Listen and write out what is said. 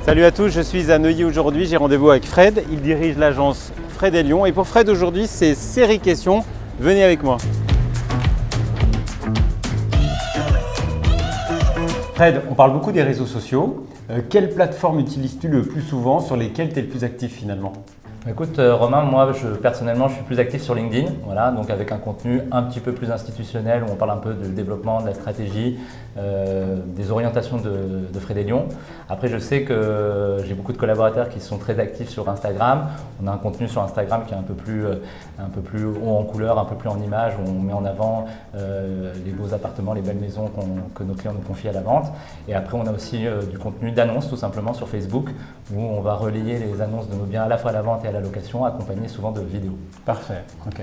Salut à tous, je suis à Neuilly aujourd'hui, j'ai rendez-vous avec Fred, il dirige l'agence Fred et Lyon et pour Fred aujourd'hui c'est série questions, venez avec moi. Fred, on parle beaucoup des réseaux sociaux, quelle plateforme utilises-tu le plus souvent, sur lesquelles tu es le plus actif finalement? Écoute Romain, moi personnellement je suis plus actif sur LinkedIn, voilà, donc avec un contenu un petit peu plus institutionnel où on parle un peu de développement, de la stratégie, des orientations de Fred et Lyon. Après je sais que j'ai beaucoup de collaborateurs qui sont très actifs sur Instagram. On a un contenu sur Instagram qui est un peu plus haut en couleur, un peu plus en image, où on met en avant les beaux appartements, les belles maisons que nos clients nous confient à la vente. Et après on a aussi du contenu d'annonces tout simplement sur Facebook où on va relayer les annonces de nos biens à la fois à la vente et à la location, accompagné souvent de vidéos. Parfait, ok.